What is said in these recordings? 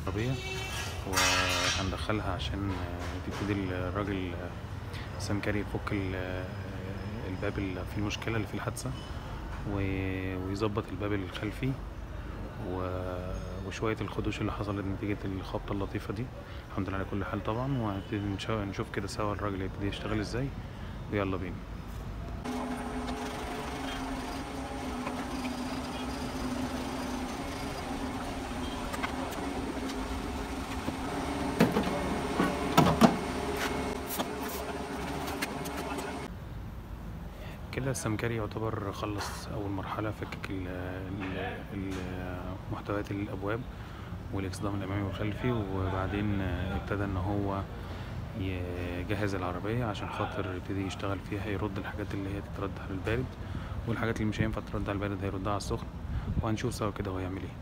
العربية وهندخلها عشان تبتدي الراجل سمكري يفك الباب اللي فيه المشكلة اللي فيه الحادثة ويظبط الباب الخلفي وشوية الخدوش اللي حصلت نتيجة الخبطة اللطيفة دي. الحمد لله على كل حال طبعا، وهنبتدي نشوف كده سوا الراجل يبتدي يشتغل ازاي، ويلا بينا. كده السمكري يعتبر خلص أول مرحلة، فكك محتويات الأبواب والإكسدام الأمامي والخلفي، وبعدين ابتدى إن هو يجهز العربية عشان خاطر يبتدي يشتغل فيها، يرد الحاجات اللي هي تترد على البارد، والحاجات اللي مش هينفع ترد على البارد هيردها على السخن، وهنشوف سوا كده هو هيعمل ايه.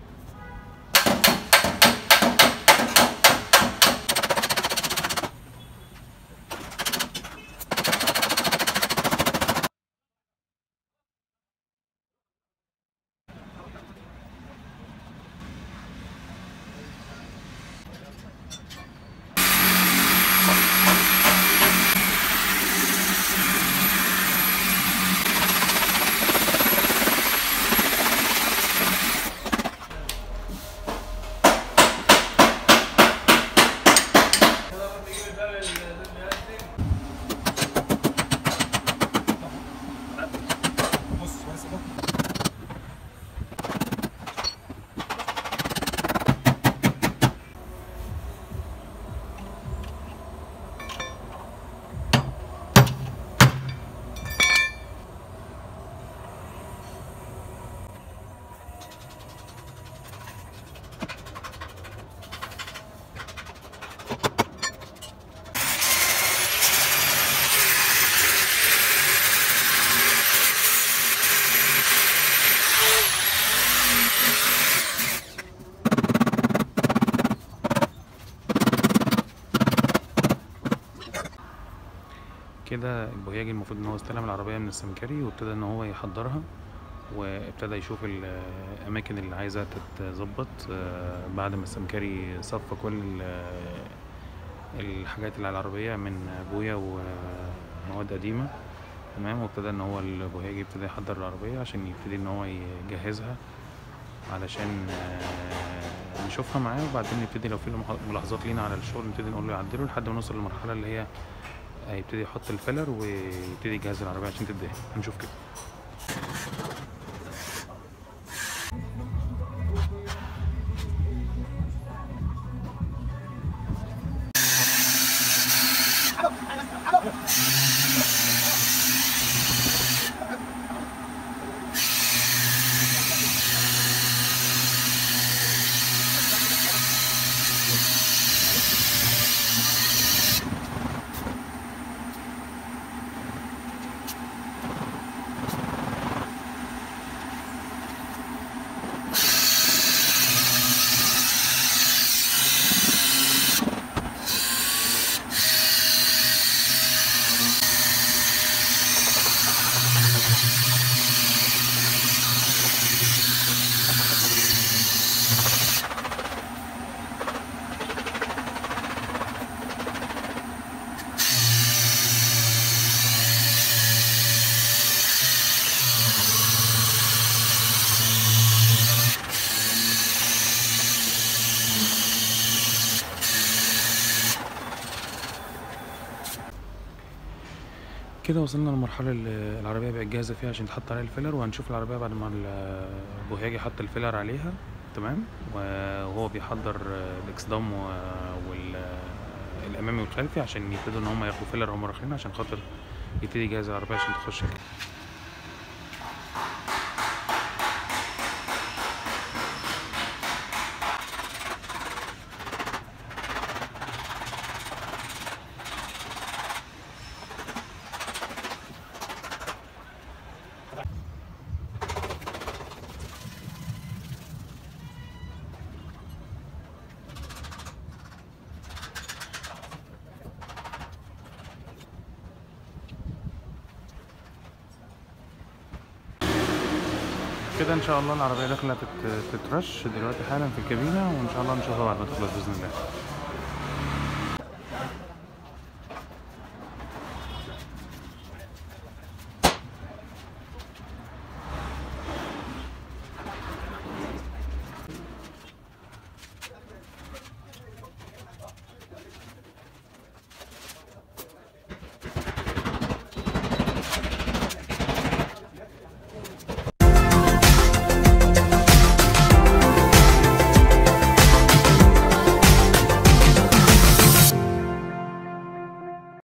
كده البوهياجي المفروض ان هو استلم العربية من السمكري، وابتدى ان هو يحضرها، وابتدى يشوف الاماكن اللي عايزة تتظبط بعد ما السمكري صفى كل الحاجات اللي على العربية من بويا ومواد قديمة. تمام، وابتدى ان هو البوهياجي يبتدي يحضر العربية عشان يبتدي ان هو يجهزها علشان نشوفها معاه، وبعدين نبتدي لو في ملاحظات لينا على الشغل نبتدي نقول له يعدله لحد ما نوصل للمرحلة اللي هي هيبتدي يحط الفيلر ويبتدي يجهز العربية عشان تدهن. هنشوف كده. كده وصلنا للمرحلة اللي العربية بقت جاهزة فيها عشان تحط عليها الفيلر، وهنشوف العربية بعد ما البوهياجي حط الفيلر عليها. تمام، وهو بيحضر الاكسدام والامامي والخلفي عشان يبتدوا ان هم ياخدوا فيلر هم رايحين عشان خاطر يبتدي يجهز العربية عشان تخش. كده ان شاء الله العربيه داخله تترش دلوقتي حالا في الكابينه، وان شاء الله نشوفها بعد ما تخلص باذن الله.